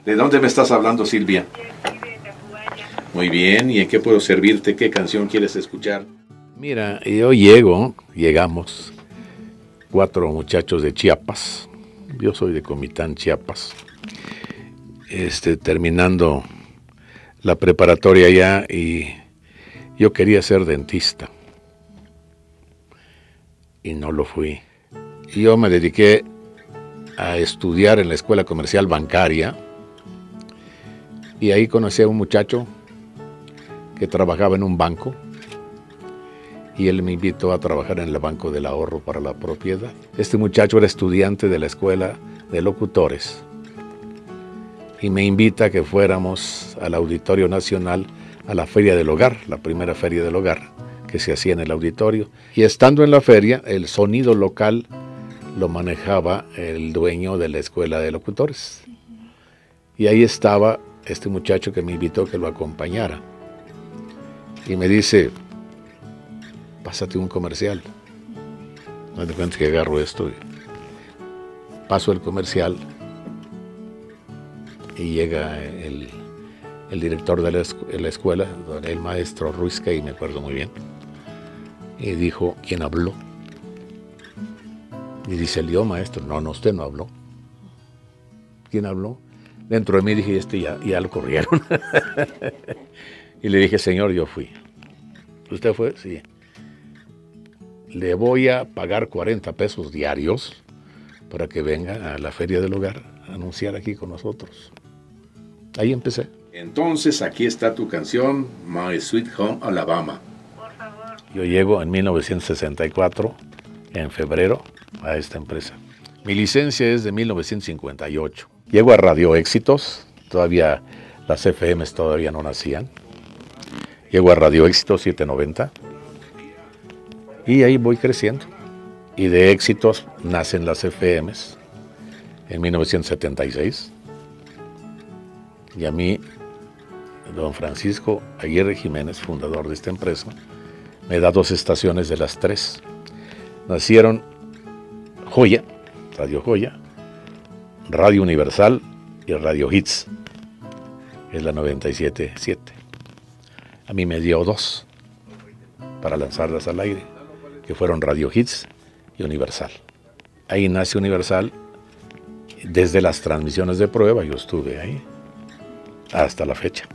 ¿De dónde me estás hablando, Silvia? Muy bien, ¿y en qué puedo servirte? ¿Qué canción quieres escuchar? Mira, llegamos 4 muchachos de Chiapas. Yo soy de Comitán, Chiapas. Terminando la preparatoria ya, y yo quería ser dentista. Y no lo fui. Y yo me dediqué a estudiar en la Escuela Comercial Bancaria. Y ahí conocí a un muchacho que trabajaba en un banco. Y él me invitó a trabajar en el Banco del Ahorro para la Propiedad. Este muchacho era estudiante de la Escuela de Locutores. Y me invita a que fuéramos al Auditorio Nacional a la Feria del Hogar, la primera Feria del Hogar que se hacía en el auditorio. Y estando en la feria, el sonido local lo manejaba el dueño de la Escuela de Locutores. Y ahí estaba este muchacho que me invitó que lo acompañara. Y me dice, pásate un comercial. No te cuentes que agarro esto. Y paso el comercial y llega el director de la escuela, el maestro Ruizca, y me acuerdo muy bien. Y dijo, ¿quién habló? Y dice, yo, maestro. No, usted no habló. ¿Quién habló? Dentro de mí dije, ya lo corrieron. Y le dije, señor, yo fui. ¿Usted fue? Sí. Le voy a pagar 40 pesos diarios para que venga a la Feria del Hogar a anunciar aquí con nosotros. Ahí empecé. Entonces, aquí está tu canción, My Sweet Home Alabama. Por favor. Yo llego en 1964, en febrero, a esta empresa. Mi licencia es de 1958. Llego a Radio Éxitos, todavía las FMs todavía no nacían. Llego a Radio Éxitos 790 y ahí voy creciendo. Y de Éxitos nacen las FMs en 1976. Y a mí, don Francisco Aguirre Jiménez, fundador de esta empresa, me da 2 estaciones de las 3. Nacieron Joya, Radio Joya, Radio Universal y Radio Hits, es la 97.7. A mí me dio 2 para lanzarlas al aire, que fueron Radio Hits y Universal. Ahí nace Universal. Desde las transmisiones de prueba yo estuve ahí hasta la fecha.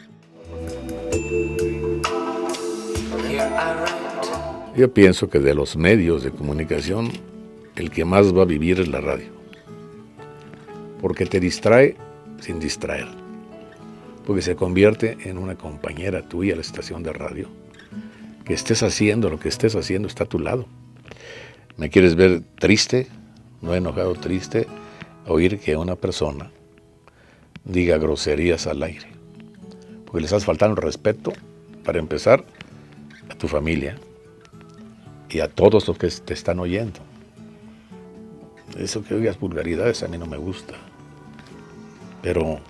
Yo pienso que de los medios de comunicación, el que más va a vivir es la radio, porque te distrae sin distraer, porque se convierte en una compañera tuya, la estación de radio. Que estés haciendo lo que estés haciendo, está a tu lado. ¿Me quieres ver triste? No enojado, triste, oír que una persona diga groserías al aire, porque les has faltado el respeto, para empezar, a tu familia y a todos los que te están oyendo. Eso que oigas vulgaridades a mí no me gusta, pero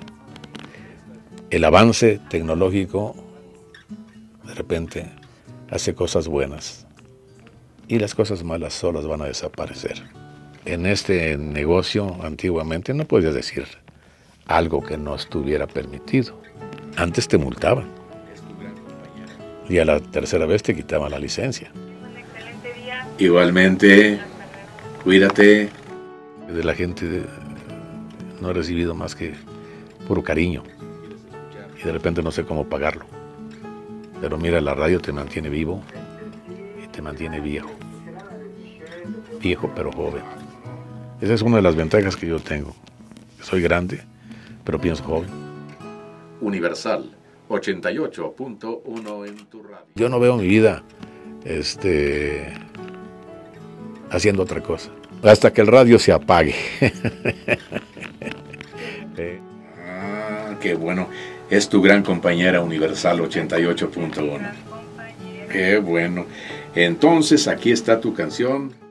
el avance tecnológico de repente hace cosas buenas y las cosas malas solas van a desaparecer. En este negocio antiguamente no podías decir algo que no estuviera permitido. Antes te multaban y a la tercera vez te quitaban la licencia. Un excelente día. Igualmente, cuídate. De la gente no he recibido más que puro cariño y de repente no sé cómo pagarlo. Pero mira, la radio te mantiene vivo y te mantiene viejo. Viejo pero joven. Esa es una de las ventajas que yo tengo. Soy grande, pero pienso joven. Universal 88.1 en tu radio. Yo no veo mi vida haciendo otra cosa, hasta que el radio se apague. Qué bueno. Es tu gran compañera Universal 88.1. Qué bueno. Entonces, aquí está tu canción.